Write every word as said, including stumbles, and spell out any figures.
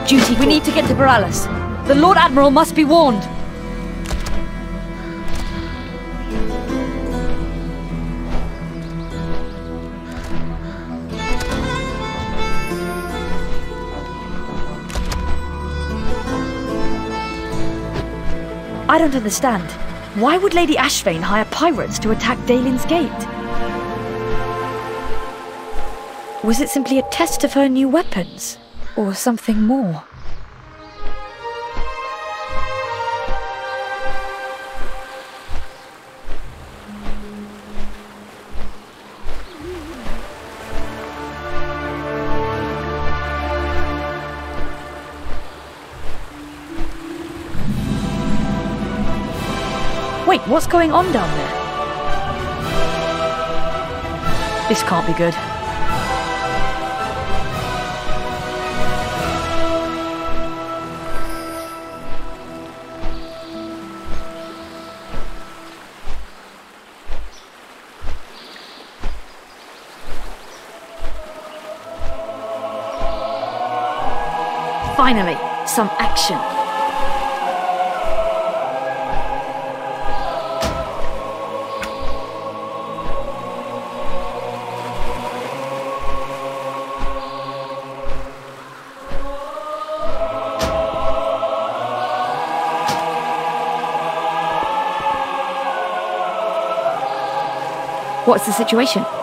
duty. We need to get to Boralus. The Lord Admiral must be warned. I don't understand. Why would Lady Ashvane hire pirates to attack Dalin's Gate? Was it simply a test of her new weapons? Or something more? Wait, what's going on down there? This can't be good. Finally, some action. What's the situation?